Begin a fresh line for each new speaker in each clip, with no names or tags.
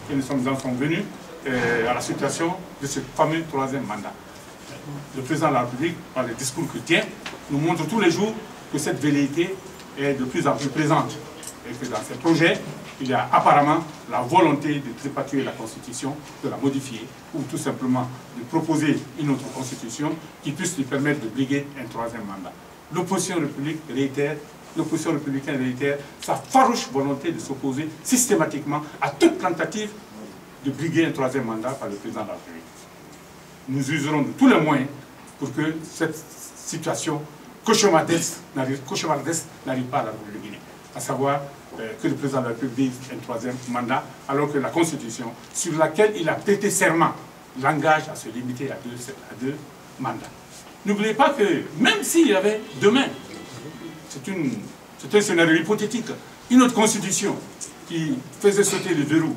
que nous en sommes venus à la situation de ce fameux troisième mandat. Le président de la République, par les discours qu'il tient, nous montre tous les jours que cette velléité est de plus en plus présente. Et que dans ces projets, il y a apparemment la volonté de tripaturer la Constitution, de la modifier, ou tout simplement de proposer une autre Constitution qui puisse lui permettre de briguer un troisième mandat. L'opposition républicaine réitère sa farouche volonté de s'opposer systématiquement à toute tentative de briguer un troisième mandat par le président de la République. Nous userons de tous les moyens pour que cette situation cauchemardesque n'arrive pas à la République de Guinée. À savoir que le président de la République vise un troisième mandat, alors que la Constitution, sur laquelle il a prêté serment, l'engage à se limiter à deux mandats. N'oubliez pas que même s'il y avait demain, c'est un scénario hypothétique, une autre Constitution qui faisait sauter le verrou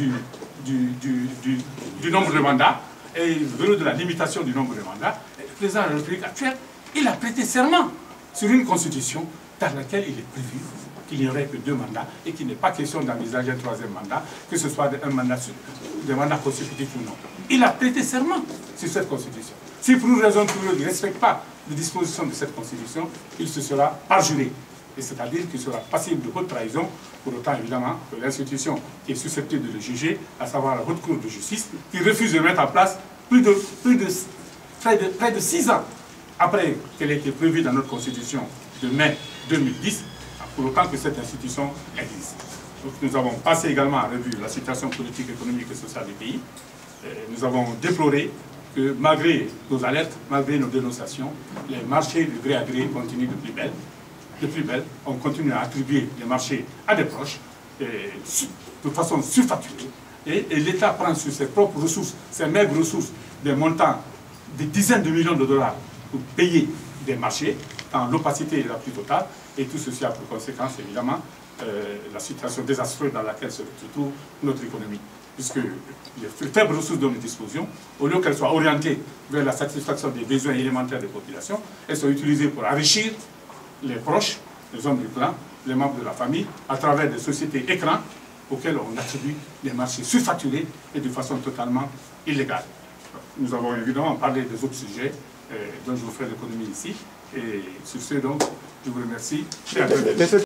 du nombre de mandats, et le verrou de la limitation du nombre de mandats, le président de la République actuelle, il a prêté serment sur une Constitution dans laquelle il est prévu qu'il n'y aurait que 2 mandats et qu'il n'est pas question d'envisager un troisième mandat, que ce soit des mandats consécutifs ou non. Il a prêté serment sur cette Constitution. Si pour une raison ou pour une autre, il ne respecte pas les dispositions de cette Constitution, il se sera parjuré. Et c'est-à-dire qu'il sera passible de haute trahison, pour autant évidemment que l'institution qui est susceptible de le juger, à savoir la Haute Cour de justice, qui refuse de mettre en place près de 6 ans après qu'elle ait été prévue dans notre Constitution de mai 2010, pour autant que cette institution existe. Donc, nous avons passé également en revue la situation politique, économique et sociale du pays. Nous avons déploré que malgré nos alertes, malgré nos dénonciations, les marchés de gré à gré continuent de plus belle. On continue à attribuer les marchés à des proches de façon surfacturée. Et l'État prend sur ses propres ressources, ses maigres ressources, des montants, des dizaines de millions de dollars pour payer des marchés dans l'opacité la plus totale. Et tout ceci a pour conséquence, évidemment, la situation désastreuse dans laquelle se trouve notre économie. Puisque les faibles ressources dont nous disposions, au lieu qu'elles soient orientées vers la satisfaction des besoins élémentaires des populations, elles sont utilisées pour enrichir les proches, les hommes du clan, les membres de la famille, à travers des sociétés écrans auxquelles on attribue des marchés surfacturés et de façon totalement illégale. Nous avons évidemment parlé des autres sujets dont je vous ferai l'économie ici. Et sur ce, donc, je vous remercie.